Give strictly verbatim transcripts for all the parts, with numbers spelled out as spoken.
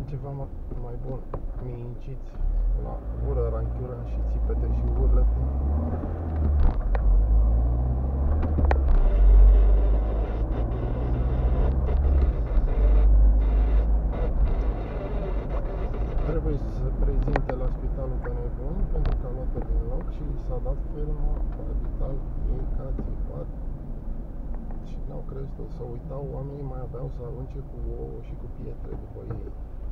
ceva mai bun. Minciți la ură, ranchiură și țipete și urlete. Trebuie să se prezinte la spitalul pe nebun pentru că a luat-o din loc și i s-a dat fermă orbital ei ca țipat și n-au crezut, să uitau, oamenii mai aveau să arunce cu ouă și cu pietre după ei.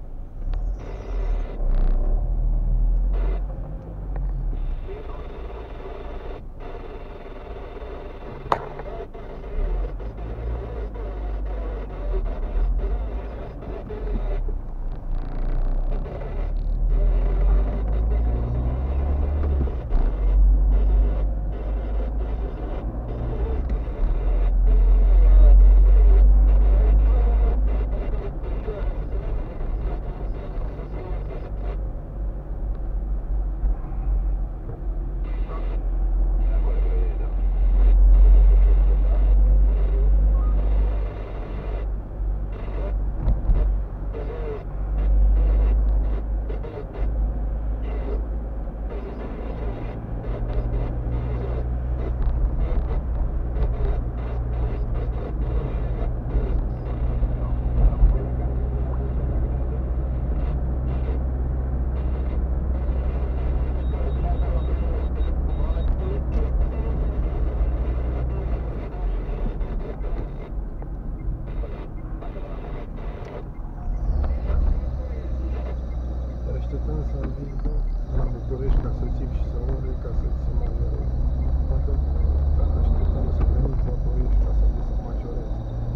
Așteptăm să ajung la București ca să țip și să ori, ca să se mai facă. Așteptăm să veniți la Ploiești ca să vi se majoreze.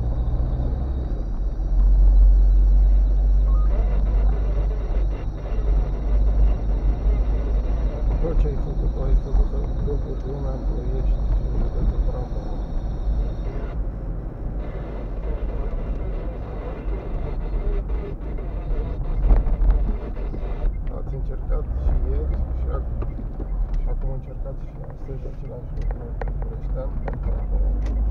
Tot ce ai făcut, ai făcut să duci lumea în Ploiești și județul Brava. Încercat și ieri și acum, și acum încercați și astăzi același lucru bucureștean pentru acolo.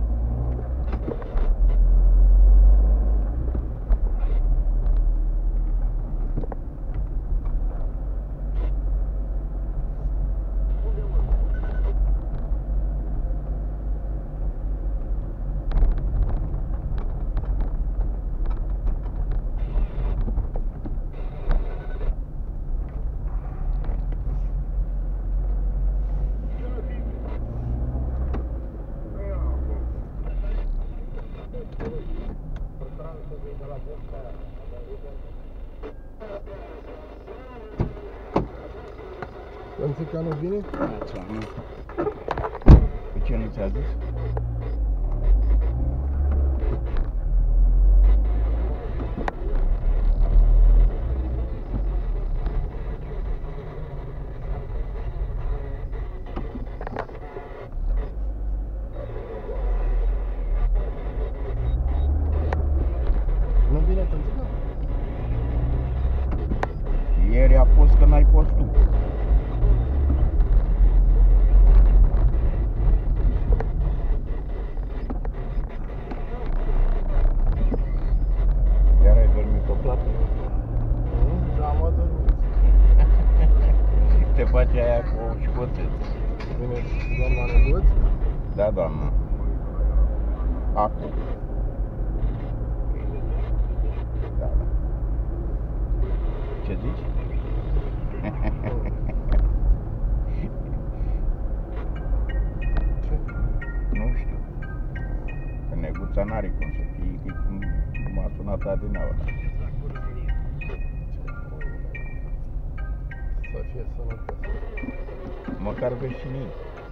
Pănțica nu vine? Așa, nu. Pe ce nu ți-a zis? Nu vine pănțica? Ieri a fost că n-ai fost tu. Iar ai dormit pe plată? Da, mă dormit. Te face aia cu școțeță. Vine doamna Neguț? Da, doamnă. Acum. Da, da. Ce zici? Ce? Nu știu. Că Neguța n-are cum să fie, că cum m-a sunat adineaua. Să fie sănătos. Măcar veșinii.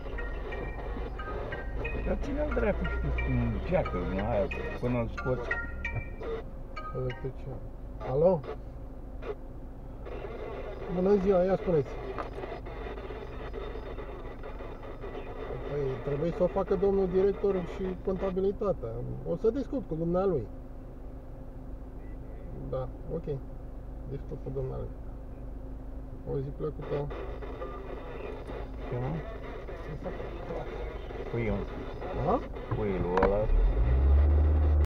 Dar ține-l dracu, știu, cum geacă, aia, până îl scoți. Electrician. Alo? Bună ziua, ia spuneți. Păi, trebuie să o facă domnul director și contabilitatea. O să discut cu dumnealui. Da, ok. Discut cu dumnealui. O zi plăcută. Ce, mă? Să facă. Puiul. Aha? Puiul ăla